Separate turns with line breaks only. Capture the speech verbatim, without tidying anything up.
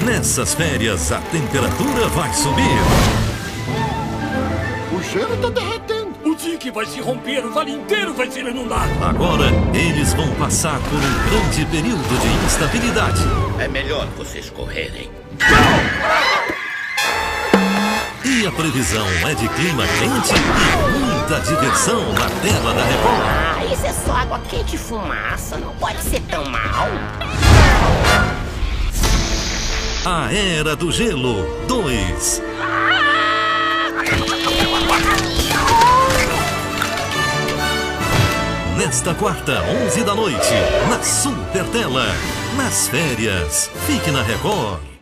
Nessas férias, a temperatura vai subir.
O gelo tá derretendo.
O dique vai se romper, o vale inteiro vai ser inundado.
Agora, eles vão passar por um grande período de instabilidade.
É melhor vocês correrem.
E a previsão é de clima quente e muita diversão na tela da Record.
Ah, isso é só água quente e fumaça. Não pode ser tão mal.
A Era do Gelo dois. Nesta quarta, onze da noite, na Super Tela. Nas férias, fique na Record.